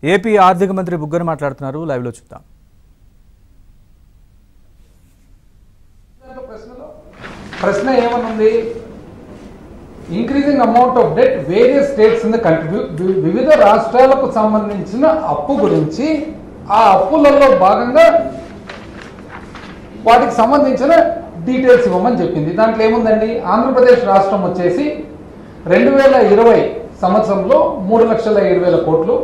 AP ఆర్థిక మంత్రి బుగ్గన మాట్లాడుతున్నారు. లైవ్ లో చూద్దాం. ప్రశ్న ఏమనుంది? Increasing amount of debt various states in the country. వివిధ రాష్ట్రాలకు సంబంధించిన అప్పు గురించి, ఆ అప్పులలో భాగంగా వాటికి సంబంధించిన డీటెయిల్స్ ఇవ్వమని చెప్పింది. దాంట్లో ఏముందండి? ఆంధ్రప్రదేశ్ రాష్ట్రం వచ్చేసి 2020 సంవత్సరంలో 3,20,000 కోట్లు,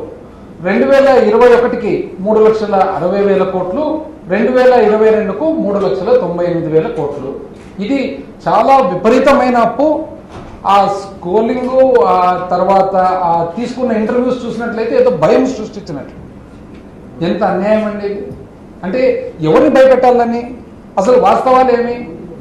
2021కి 3,60,000 కోట్లు, 2022కు 3,98,000 కోట్లు. ఇది చాలా విపరీతమైన అప్పు. ఆ స్కోలింగ్, ఆ తర్వాత ఆ తీసుకున్న ఇంటర్వ్యూస్ చూసినట్లయితే ఏదో భయం సృష్టించినట్లు. ఎంత అన్యాయం అండి! అంటే ఎవరిని భయపెట్టాలని? అసలు వాస్తవాలు ఏమి?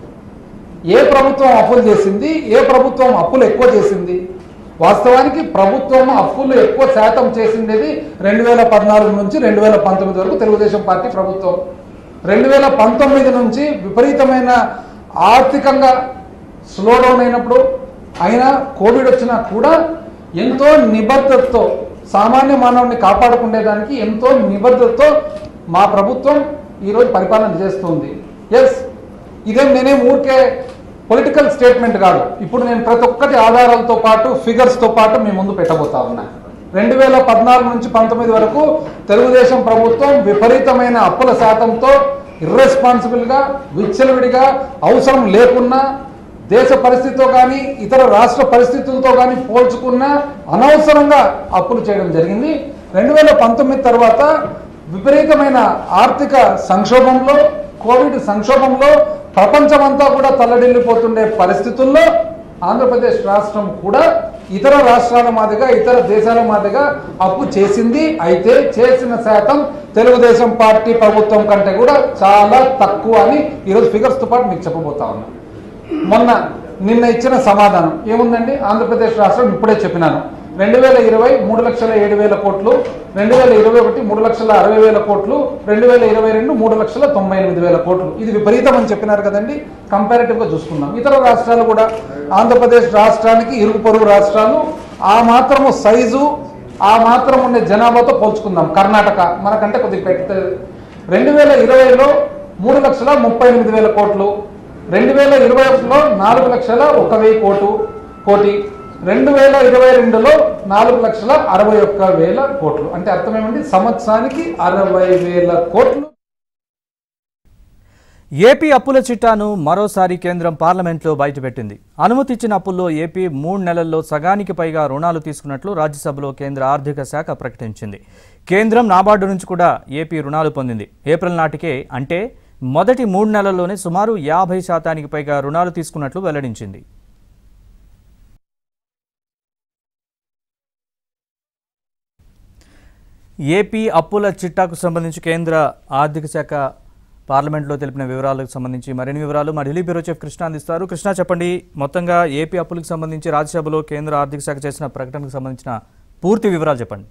ఏ ప్రభుత్వం అప్పులు చేసింది? ఏ ప్రభుత్వం అప్పులు ఎక్కువ చేసింది? వాస్తవానికి ప్రభుత్వం అప్పులు ఎక్కువ శాతం చేసిండేది 2014 నుంచి 2019 వరకు తెలుగుదేశం పార్టీ ప్రభుత్వం. 2019 నుంచి విపరీతమైన ఆర్థికంగా స్లో డౌన్ అయినప్పుడు, అయినా కోవిడ్ వచ్చినా కూడా ఎంతో నిబద్ధతతో సామాన్య మానవుని కాపాడుకునేదానికి ఎంతో నిబద్ధతతో మా ప్రభుత్వం ఈరోజు పరిపాలన చేస్తుంది. ఎస్, ఇదేం నేనేం ఊరికే పొలిటికల్ స్టేట్మెంట్ కాదు. ఇప్పుడు నేను ప్రతి ఒక్కటి ఆధారాలతో పాటు ఫిగర్స్తో పాటు మీ ముందు పెట్టబోతా ఉన్నా. 2014 నుంచి 19 వరకు తెలుగుదేశం ప్రభుత్వం విపరీతమైన అప్పుల శాతంతో ఇర్రెస్పాన్సిబుల్గా, విచ్చలవిడిగా, అవసరం లేకున్నా, దేశ పరిస్థితితో కానీ ఇతర రాష్ట్ర పరిస్థితులతో కానీ పోల్చుకున్నా అనవసరంగా అప్పులు చేయడం జరిగింది. 2019 తర్వాత విపరీతమైన ఆర్థిక సంక్షోభంలో, కోవిడ్ సంక్షోభంలో ప్రపంచమంతా కూడా తల్లడిల్లిపోతుండే పరిస్థితుల్లో ఆంధ్రప్రదేశ్ రాష్ట్రం కూడా ఇతర రాష్ట్రాల మాదిరిగా, ఇతర దేశాల మాదిరిగా అప్పు చేసింది. అయితే చేసిన శాతం తెలుగుదేశం పార్టీ ప్రభుత్వం కంటే కూడా చాలా తక్కువ అని ఈరోజు ఫిగర్స్తో పాటు మీకు చెప్పబోతా ఉన్నా. నిన్న ఇచ్చిన సమాధానం ఏముందండి? ఆంధ్రప్రదేశ్ రాష్ట్రం ఇప్పుడే చెప్పినాను, 2020 3,07,000 కోట్లు, 2021 3,60,000 కోట్లు, 2022 3,98,000 కోట్లు. ఇది విపరీతం అని చెప్పినారు కదండి. కంపారిటివ్గా చూసుకుందాం. ఇతర రాష్ట్రాలు కూడా ఆంధ్రప్రదేశ్ రాష్ట్రానికి ఇరుగు పొరుగు రాష్ట్రాలు ఆ మాత్రము సైజు, ఆ మాత్రం ఉండే జనాభాతో పోల్చుకుందాం. కర్ణాటక మనకంటే కొద్దిగా పెద్దది. 2020లో 3,38,000 కోట్లు, 2021లో 4,01,000 కోటి, 2022లో 4,61,000 కోట్లు. అంటే అర్థం ఏమండి? సంవత్సరానికి 60,000 కోట్లు. ఏపీ అప్పుల చిట్టాను మరోసారి కేంద్రం పార్లమెంట్లో బయటపెట్టింది. అనుమతి ఇచ్చిన అప్పుల్లో ఏపీ 3 నెలల్లో సగానికి పైగా రుణాలు తీసుకున్నట్లు రాజ్యసభలో కేంద్ర ఆర్థిక శాఖ ప్రకటించింది. కేంద్రం నాబార్డు నుంచి కూడా ఏపీ రుణాలు పొందింది. ఏప్రిల్ నాటికే, అంటే మొదటి 3 నెలల్లోనే సుమారు 50% పైగా రుణాలు తీసుకున్నట్లు వెల్లడించింది. ఏపీ అప్పుల చిట్టాకు సంబంధించి కేంద్ర ఆర్థిక శాఖ పార్లమెంట్లో తెలిపిన వివరాలకు సంబంధించి మరిన్ని వివరాలు మా ఢిల్లీ బ్యూరో చీఫ్ కృష్ణ అందిస్తారు. కృష్ణ, చెప్పండి, మొత్తంగా ఏపీ అప్పులకు సంబంధించి రాజ్యసభలో కేంద్ర ఆర్థిక శాఖ చేసిన ప్రకటనకు సంబంధించిన పూర్తి వివరాలు చెప్పండి.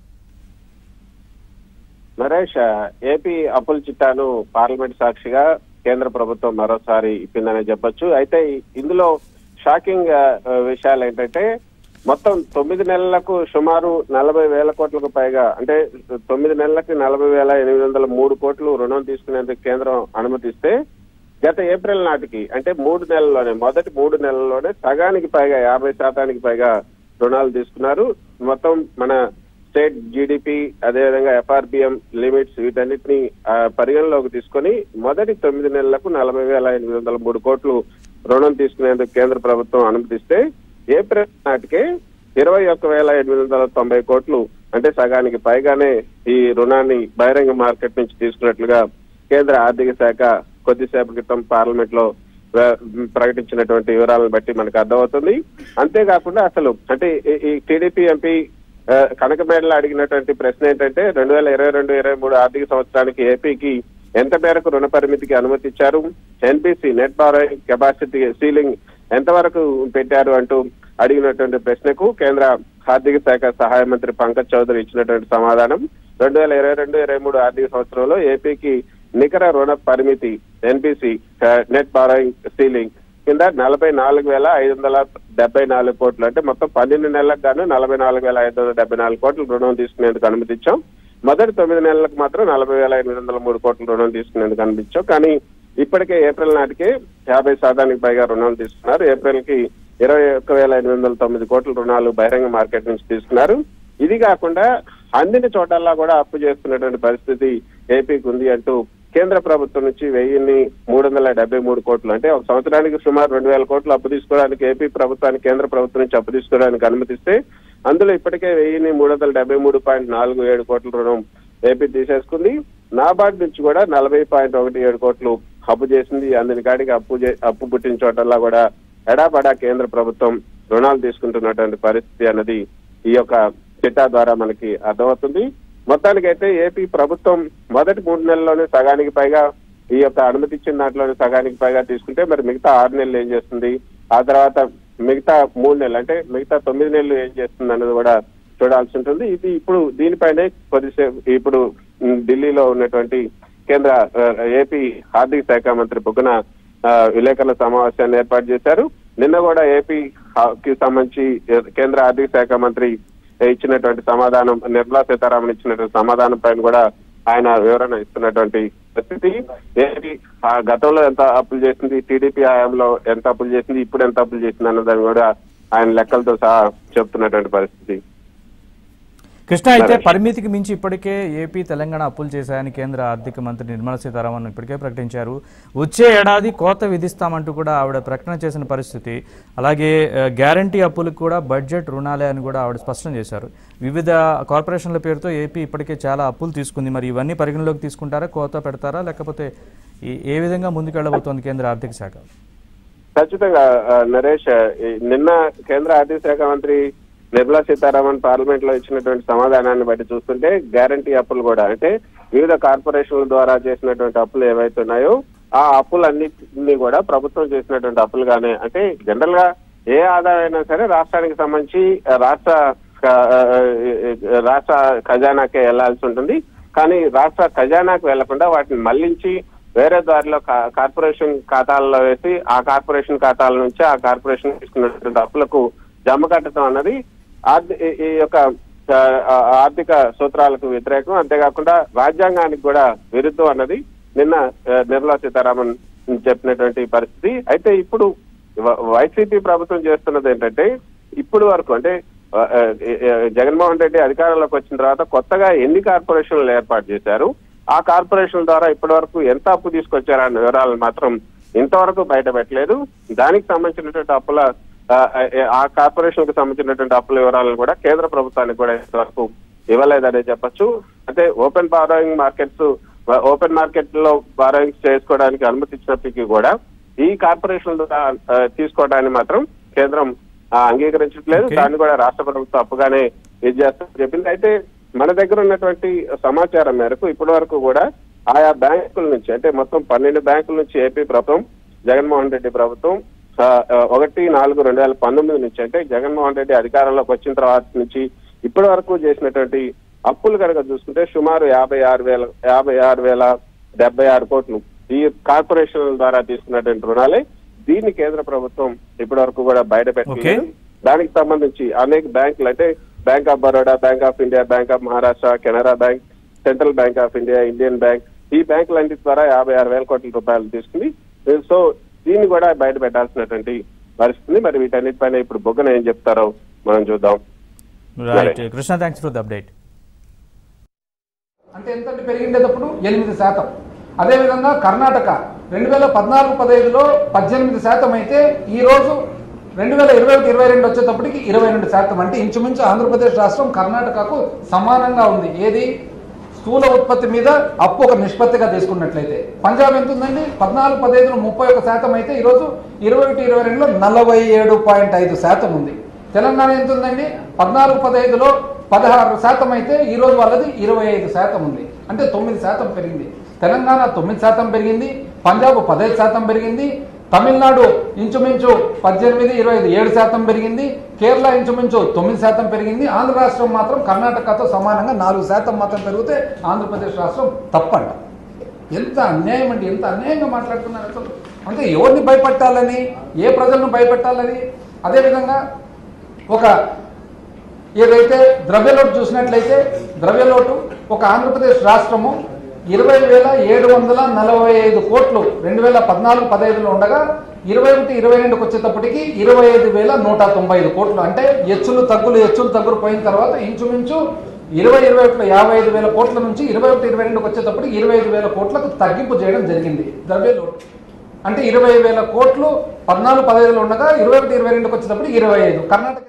నరేష్, ఏపీ అప్పుల చిట్టాను పార్లమెంట్ సాక్షిగా కేంద్ర ప్రభుత్వం మరోసారి ఇప్పిందనే చెప్పొచ్చు. అయితే ఇందులో షాకింగ్ విషయాలు ఏంటంటే, మొత్తం 9 నెలలకు సుమారు 40,000 కోట్లకు పైగా, అంటే 9 నెలలకి 40,803 కోట్లు రుణం తీసుకునేందుకు కేంద్రం అనుమతిస్తే, గత ఏప్రిల్ నాటికి, అంటే 3 నెలల్లోనే, మొదటి 3 నెలల్లోనే సగానికి పైగా, 50% పైగా రుణాలు తీసుకున్నారు. మొత్తం మన స్టేట్ జీడిపి, అదేవిధంగా ఎఫ్ఆర్బిఎం లిమిట్స్, వీటన్నిటిని పరిగణలోకి తీసుకొని మొదటి 9 నెలలకు 40,803 కోట్లు రుణం తీసుకునేందుకు కేంద్ర ప్రభుత్వం అనుమతిస్తే, ఏప్రిల్ నాటికే 21,890 కోట్లు, అంటే సగానికి పైగానే ఈ రుణాన్ని బహిరంగ మార్కెట్ నుంచి తీసుకున్నట్లుగా కేంద్ర ఆర్థిక శాఖ కొద్దిసేపు క్రితం పార్లమెంట్ లో ప్రకటించినటువంటి వివరాలను బట్టి మనకు అర్థమవుతుంది. అంతేకాకుండా అసలు అంటే ఈ టీడీపీ ఎంపీ కనకమేడలో అడిగినటువంటి ప్రశ్న ఏంటంటే, 2022-23 ఆర్థిక సంవత్సరానికి ఏపీకి ఎంత మేరకు రుణ పరిమితికి అనుమతి ఇచ్చారు, NBC net borrowing capacity ceiling ఎంతవరకు పెట్టారు అంటూ అడిగినటువంటి ప్రశ్నకు కేంద్ర ఆర్థిక శాఖ సహాయ మంత్రి పంకజ్ చౌదరి ఇచ్చినటువంటి సమాధానం, 2022-23 ఆర్థిక సంవత్సరంలో ఏపీకి నికర రుణ పరిమితి ఎన్బిసి నెట్ బారోయింగ్ సీలింగ్ కింద 44,574 కోట్లు, అంటే మొత్తం 12 నెలలకు గాను 44,574 కోట్లు రుణం తీసుకునేందుకు అనుమతించాం. మొదటి 9 నెలలకు మాత్రం 40,803 కోట్ల రుణం తీసుకునేందుకు కనిపించావు. కానీ ఇప్పటికే ఏప్రిల్ నాటికే 50% పైగా రుణాలు తీసుకున్నారు. ఏప్రిల్ కి 21,809 కోట్ల రుణాలు బహిరంగ మార్కెట్ నుంచి తీసుకున్నారు. ఇది కాకుండా అందిన చోటల్లా కూడా అప్పు చేస్తున్నటువంటి పరిస్థితి ఏపీకి ఉంది అంటూ కేంద్ర ప్రభుత్వం నుంచి 1,373 కోట్లు అంటే ఒక సంవత్సరానికి సుమారు 2,000 కోట్లు అప్పు తీసుకోవడానికి ఏపీ ప్రభుత్వానికి కేంద్ర ప్రభుత్వం నుంచి అప్పు తీసుకోవడానికి అనుమతిస్తే అందులో ఇప్పటికే 1,373.47 కోట్ల రుణం ఏపీ తీసేసుకుంది. నాబార్డ్ నుంచి కూడా 40.17 కోట్లు అప్పు చేసింది. అందిన కాడికి అప్పు పుట్టిన చోటల్లా కూడా ఎడాపడా కేంద్ర ప్రభుత్వం రుణాలు తీసుకుంటున్నటువంటి పరిస్థితి అన్నది ఈ యొక్క చిట్టా ద్వారా మనకి అర్థమవుతుంది. మొత్తానికైతే ఏపీ ప్రభుత్వం మొదటి 3 నెలల్లోనే సగానికి పైగా ఈ యొక్క అనుమతి ఇచ్చిన దాంట్లోనే సగానికి పైగా తీసుకుంటే మరి మిగతా 6 నెలలు ఏం చేస్తుంది, ఆ తర్వాత మిగతా 3 నెలలు అంటే మిగతా 9 నెలలు ఏం చేస్తుంది అన్నది కూడా చూడాల్సి ఉంటుంది. ఇది ఇప్పుడు దీనిపైనే కొద్దిసేపు ఇప్పుడు ఢిల్లీలో ఉన్నటువంటి కేంద్ర ఏపీ ఆర్థిక శాఖ మంత్రి బుగ్గన విలేకరుల సమావేశాన్ని ఏర్పాటు చేశారు. నిన్న కూడా ఏపీకి సంబంధించి కేంద్ర ఆర్థిక శాఖ మంత్రి ఇచ్చినటువంటి సమాధానం, నిర్మలా సీతారామన్ ఇచ్చినటువంటి సమాధానం పైన కూడా ఆయన వివరణ ఇస్తున్నటువంటి పరిస్థితి. ఏపీ గతంలో ఎంత అప్పులు చేసింది, టీడీపీ హయాంలో ఎంత అప్పులు చేసింది, ఇప్పుడు ఎంత అప్పులు చేసింది అన్నదాన్ని కూడా ఆయన లెక్కలతో సహా చెప్తున్నటువంటి పరిస్థితి. కృష్ణ, అయితే పరిమితికి మించి ఇప్పటికే ఏపీ తెలంగాణ అప్పులు చేశాయని కేంద్ర ఆర్థిక మంత్రి నిర్మలా సీతారామన్ ఇప్పటికే ప్రకటించారు. వచ్చే ఏడాది కోత విధిస్తామంటూ కూడా ఆవిడ ప్రకటన చేసిన పరిస్థితి. అలాగే గ్యారంటీ అప్పులకు కూడా బడ్జెట్ రుణాలే అని కూడా ఆవిడ స్పష్టం చేశారు. వివిధ కార్పొరేషన్ల పేరుతో ఏపీ ఇప్పటికే చాలా అప్పులు తీసుకుంది. మరి ఇవన్నీ పరిగణలోకి తీసుకుంటారా, కోత పెడతారా, లేకపోతే ఏ విధంగా ముందుకెళ్లబోతోంది కేంద్ర ఆర్థిక శాఖ? ఖచ్చితంగా నరేష్, నిన్న కేంద్ర ఆర్థిక శాఖ మంత్రి నిర్మలా సీతారామన్ పార్లమెంట్ లో ఇచ్చినటువంటి సమాధానాన్ని బట్టి చూస్తుంటే గ్యారంటీ అప్పులు కూడా అంటే వివిధ కార్పొరేషన్ల ద్వారా చేసినటువంటి అప్పులు ఏవైతే ఉన్నాయో ఆ అప్పులన్నింటినీ కూడా ప్రభుత్వం చేసినటువంటి అప్పులుగానే, అంటే జనరల్ గా ఏ ఆదాయం అయినా సరే రాష్ట్రానికి సంబంధించి రాష్ట్ర ఖజానాకే వెళ్లాల్సి ఉంటుంది. కానీ రాష్ట్ర ఖజానాకు వెళ్లకుండా వాటిని మళ్లించి వేరే దారిలో కార్పొరేషన్ ఖాతాల్లో వేసి ఆ కార్పొరేషన్ ఖాతాల నుంచి ఆ కార్పొరేషన్ తీసుకున్నటువంటి అప్పులకు జమ కట్టడం అన్నది ఈ యొక్క ఆర్థిక సూత్రాలకు వ్యతిరేకం, అంతేకాకుండా రాజ్యాంగానికి కూడా విరుద్ధం అన్నది నిన్న నిర్మలా సీతారామన్ చెప్పినటువంటి పరిస్థితి. అయితే ఇప్పుడు వైసీపీ ప్రభుత్వం చేస్తున్నది ఏంటంటే ఇప్పుడు వరకు అంటే జగన్మోహన్ రెడ్డి అధికారంలోకి వచ్చిన తర్వాత కొత్తగా ఎన్ని కార్పొరేషన్లు ఏర్పాటు చేశారు, ఆ కార్పొరేషన్ల ద్వారా ఇప్పటి వరకు ఎంత అప్పు తీసుకొచ్చారన్న వివరాలు మాత్రం ఇంతవరకు బయట పెట్టలేదు. దానికి సంబంధించినటువంటి అప్పుల ఆ కార్పొరేషన్ కు సంబంధించినటువంటి అప్పుల వివరాలను కూడా కేంద్ర ప్రభుత్వానికి కూడా ఇంతవరకు ఇవ్వలేదనే చెప్పొచ్చు. అంటే ఓపెన్ మార్కెట్ లో బారోయింగ్స్ చేసుకోవడానికి అనుమతి ఇచ్చినప్పటికీ కూడా ఈ కార్పొరేషన్ తీసుకోవడానికి మాత్రం కేంద్రం అంగీకరించట్లేదు. దాన్ని కూడా రాష్ట్ర ప్రభుత్వం అప్పుగానే ఇది చేస్తామని చెప్పింది. అయితే మన దగ్గర ఉన్నటువంటి సమాచారం మేరకు ఇప్పటి వరకు కూడా ఆయా బ్యాంకుల నుంచి అంటే మొత్తం 12 బ్యాంకుల నుంచి ఏపీ ప్రభుత్వం జగన్మోహన్ రెడ్డి ప్రభుత్వం 1/4/2019 నుంచి అంటే జగన్మోహన్ రెడ్డి అధికారంలోకి వచ్చిన తర్వాత నుంచి ఇప్పటి వరకు చేసినటువంటి అప్పులు కనుక చూసుకుంటే సుమారు 56,076 కోట్లు ఈ కార్పొరేషన్ల ద్వారా తీసుకున్నటువంటి రుణాలే. దీన్ని కేంద్ర ప్రభుత్వం ఇప్పటి వరకు కూడా బయట పెట్టలేదు. దానికి సంబంధించి అనేక బ్యాంకులు అంటే bank of Baroda, bank of India, bank of Maharashtra, Canara bank, central bank of India, Indian bank, ఈ బ్యాంకులన్నిటి ద్వారా 56,000 కోట్ల రూపాయలు తీసుకుంది. సో దీన్ని కూడా బయట పెట్టాల్సినటువంటి పరిస్థితి. మరి వీటన్నిటిపైన ఇప్పుడు బొగ్గన ఏం చెప్తారో మనం చూద్దాం. Krishna, thanks for the update. అంటే ఎంత పెరిగిండేటప్పుడు 8%. అదేవిధంగా కర్ణాటక 2014-15లో 18% అయితే ఈ రోజు 2021-22 వచ్చేటప్పటికి 22%. అంటే ఇంచుమించు ఆంధ్రప్రదేశ్ రాష్ట్రం కర్ణాటకకు సమానంగా ఉంది. ఏది స్థూల ఉత్పత్తి మీద అప్పు ఒక నిష్పత్తిగా తీసుకున్నట్లయితే. పంజాబ్ ఎంత ఉందండి? 14-15లో 31% అయితే ఈరోజు 21-22లో 47.5% ఉంది. తెలంగాణ ఎంత ఉందండి? 14-15లో 16% అయితే ఈ రోజు వాళ్ళది 25% ఉంది. అంటే 9% పెరిగింది. తెలంగాణ 9% పెరిగింది, పంజాబ్ 15% పెరిగింది, తమిళనాడు ఇంచుమించు 18-27% పెరిగింది, కేరళ ఇంచుమించు 9% పెరిగింది. ఆంధ్ర రాష్ట్రం మాత్రం కర్ణాటకతో సమానంగా 4% మాత్రం పెరిగితే ఆంధ్రప్రదేశ్ రాష్ట్రం తప్పంట. ఎంత అన్యాయం అండి, ఎంత అన్యాయంగా మాట్లాడుతున్నారు అసలు. అంటే ఎవరిని భయపెట్టాలని, ఏ ప్రజలను భయపెట్టాలని. అదేవిధంగా ఒక ఏదైతే ద్రవ్యలోటు చూసినట్లయితే ద్రవ్యలోటు ఒక ఆంధ్రప్రదేశ్ రాష్ట్రము 20,745 కోట్లు 2014-15లో ఉండగా 21-22కి వచ్చేటప్పటికి 25,195 కోట్లు. అంటే హెచ్చులు తగ్గులు పోయిన తర్వాత ఇంచుమించు 20-21లో 55,000 కోట్ల నుంచి 21-22కి వచ్చేటప్పటికి 25,000 కోట్లకు తగ్గింపు చేయడం జరిగింది ద్రవ్యలోటు. అంటే 20,000 కోట్లు 14-15లో ఉండగా 21-22కి వచ్చేటప్పటికి 25. కర్ణాటక